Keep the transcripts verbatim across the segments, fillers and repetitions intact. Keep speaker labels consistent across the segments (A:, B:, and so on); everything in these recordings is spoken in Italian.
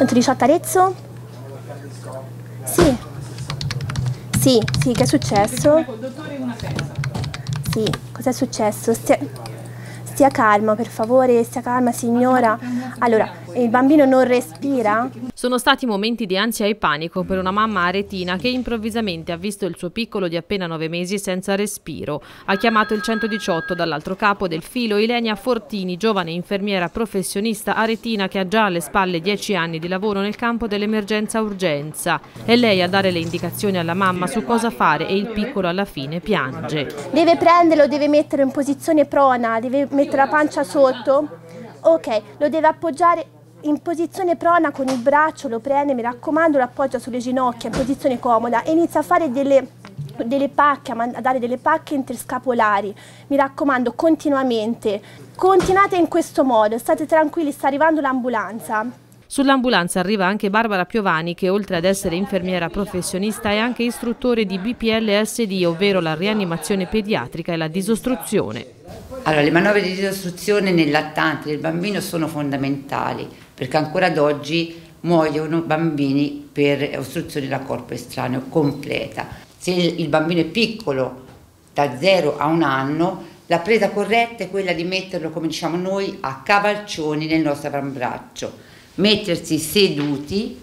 A: centodiciotto Arezzo? Sì. Sì, sì, che è successo? Sì, cos'è successo? Stia, stia calma, per favore, stia calma, signora. Allora, il bambino non respira?
B: Sono stati momenti di ansia e panico per una mamma aretina che improvvisamente ha visto il suo piccolo di appena nove mesi senza respiro. Ha chiamato il centodiciotto. Dall'altro capo del filo Ilenia Fortini, giovane infermiera professionista aretina che ha già alle spalle dieci anni di lavoro nel campo dell'emergenza urgenza. È lei a dare le indicazioni alla mamma su cosa fare e il piccolo alla fine piange.
A: Deve prenderlo, deve metterlo in posizione prona, deve mettere la pancia sotto. Ok, lo deve appoggiare in posizione prona con il braccio, lo prende, mi raccomando, lo appoggia sulle ginocchia in posizione comoda e inizia a fare delle, delle pacche, a dare delle pacche interscapolari. Mi raccomando, continuamente. Continuate in questo modo, state tranquilli, sta arrivando l'ambulanza.
B: Sull'ambulanza arriva anche Barbara Piovani che oltre ad essere infermiera professionista è anche istruttore di B P L S D, ovvero la rianimazione pediatrica e la disostruzione.
C: Allora, le manovre di disostruzione nel lattante del bambino sono fondamentali perché ancora ad oggi muoiono bambini per ostruzione da corpo estraneo completa. Se il bambino è piccolo, da zero a un anno, la presa corretta è quella di metterlo, come diciamo noi, a cavalcioni nel nostro avambraccio, mettersi seduti,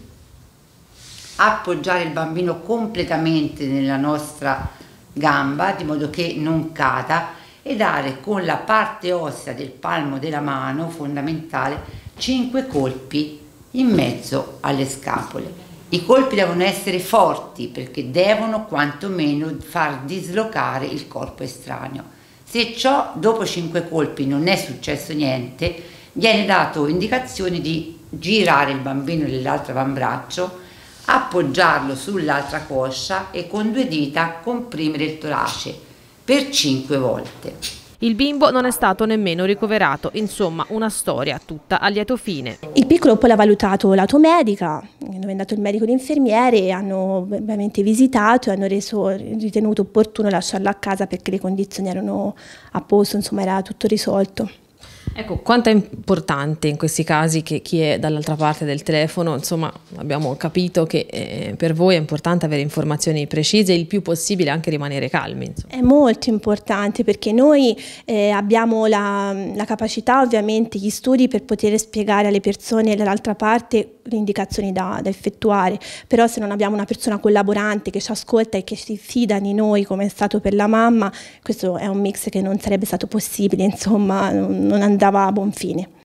C: appoggiare il bambino completamente nella nostra gamba di modo che non cada e dare con la parte ossea del palmo della mano, fondamentale, cinque colpi in mezzo alle scapole. I colpi devono essere forti perché devono quantomeno far dislocare il corpo estraneo. Se ciò dopo cinque colpi non è successo niente, viene dato indicazione di girare il bambino nell'altro avambraccio, appoggiarlo sull'altra coscia e con due dita comprimere il torace per cinque volte.
B: Il bimbo non è stato nemmeno ricoverato, insomma una storia tutta a lieto fine.
A: Il piccolo poi l'ha valutato l'automedica, dove è andato il medico e l'infermiere e hanno ovviamente visitato e hanno reso, ritenuto opportuno lasciarlo a casa perché le condizioni erano a posto, insomma era tutto risolto.
B: Ecco, quanto è importante in questi casi che chi è dall'altra parte del telefono, insomma abbiamo capito che eh, per voi è importante avere informazioni precise e il più possibile anche rimanere calmi. Insomma.
A: È molto importante perché noi eh, abbiamo la, la capacità, ovviamente, gli studi per poter spiegare alle persone dall'altra parte le indicazioni da, da effettuare, però se non abbiamo una persona collaborante che ci ascolta e che si fida di noi come è stato per la mamma, questo è un mix che non sarebbe stato possibile, insomma non andava a buon fine.